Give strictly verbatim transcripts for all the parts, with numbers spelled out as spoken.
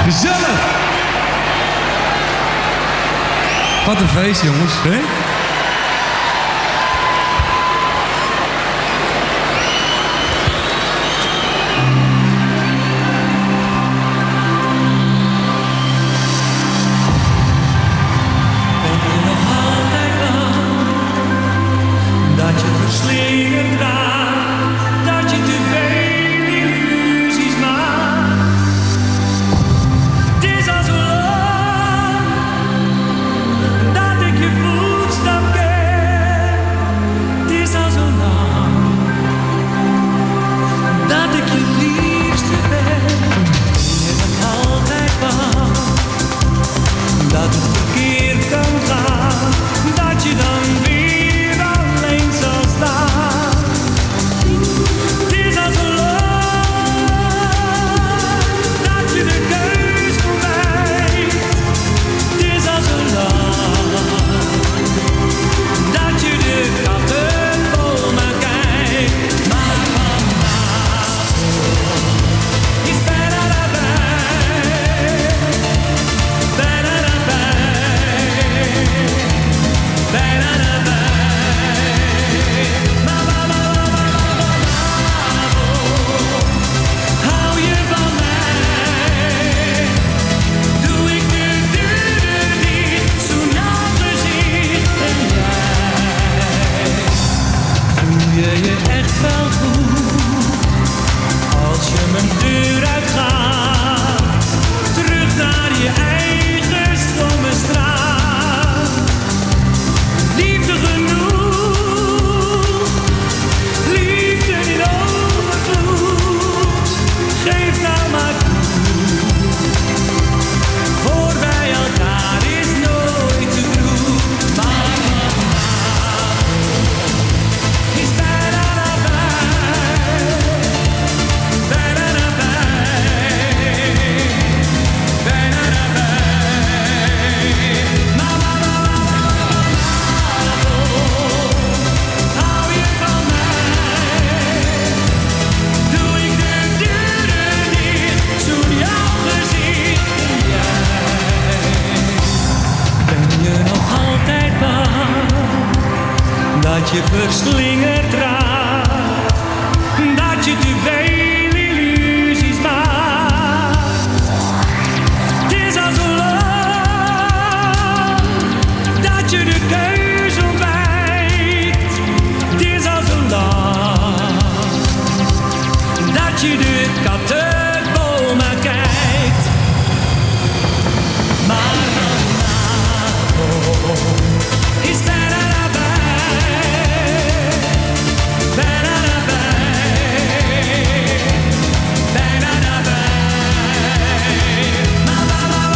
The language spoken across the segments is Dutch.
Gezellig! Wat een feest, jongens, hè? je verslingerd raakt, dat je te veel illusies maakt. Het is al zo lang dat je de keus ontwijkt. Het is al zo lang dat je de kattenboom uitkijkt. Maar vanavond is bijna nabij, bijna nabij, bijna nabij. Maar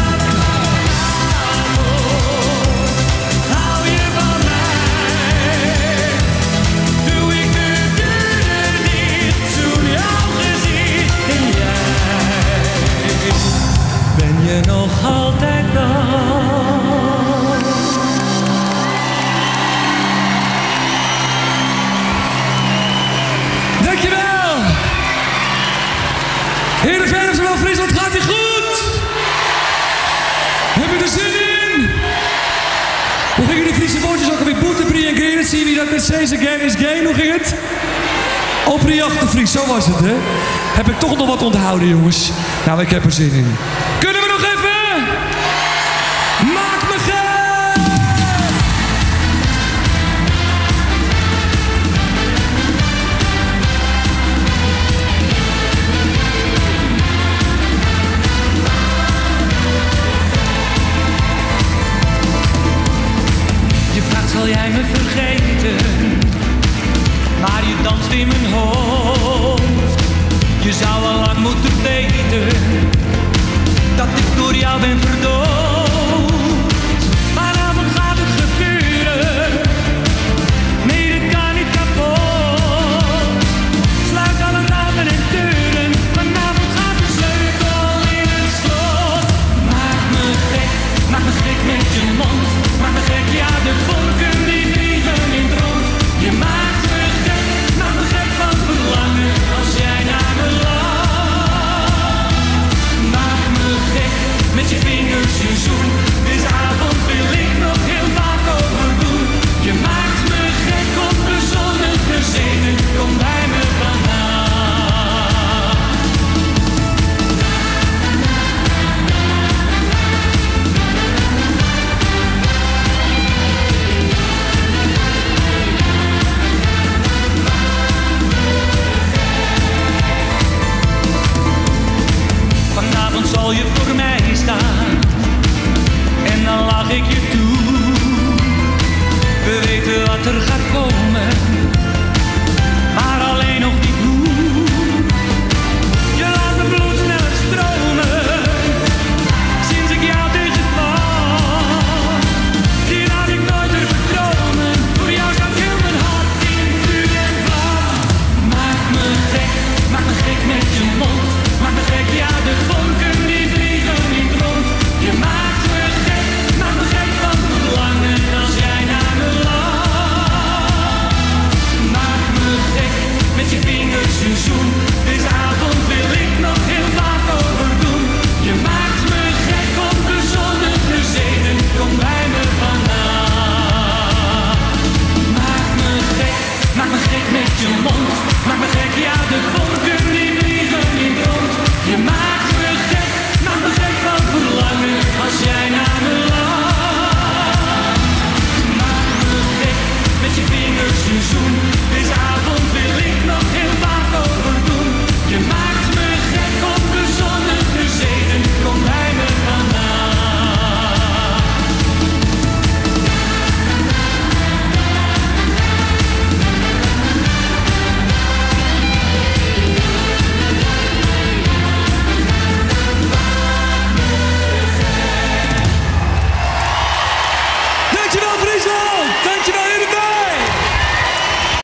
vanavond hou je van mij, doe ik de deuren dicht, zoen jouw gezicht en jij, ben je nog altijd dan? Dankjewel! Heerenveen van Friesland, gaat ie goed? Heb je er zin in? Hoe gingen die Friese woordjes ook alweer? Boete, brie en green, zie je wie dat met says again is gay? Hoe ging het? Op de Fries, zo was het, hè? Heb ik toch nog wat onthouden, jongens? Nou, ik heb er zin in. Kunnen we nog even? Maak me gek! Je vraagt, zal jij me vergeten? Maar je danst in mijn hoofd. Je zou al lang moeten weten dat ik door jou ben verdoofd. Vanavond gaat het gebeuren. Nee, dit kan niet kapot. Sluit alle ramen en deuren. Vanavond gaat de sleutel in het slot. Maak me gek, maak me gek met je mond. Maak me gek, ja, de vonken die vliegen in het rond. Je maakt me gek, maak me gek van verlangen als jij naar me lacht. Maak me gek, je mond, maak me